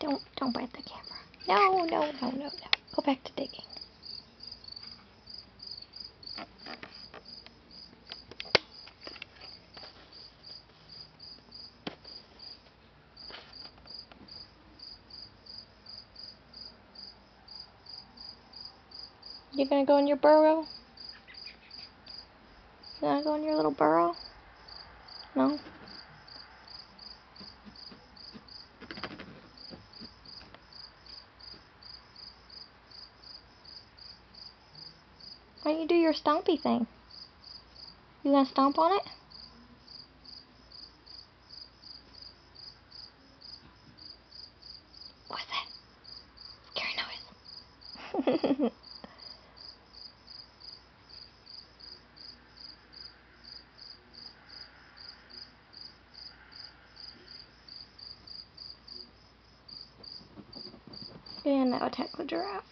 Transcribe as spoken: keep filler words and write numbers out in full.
Don't, don't bite the camera. No, no, no, no, no. Go back to digging. You gonna go in your burrow? You gonna go in your little burrow? No? Why don't you do your stompy thing? You gonna stomp on it? What's that? Scary noise. And now attack the giraffe.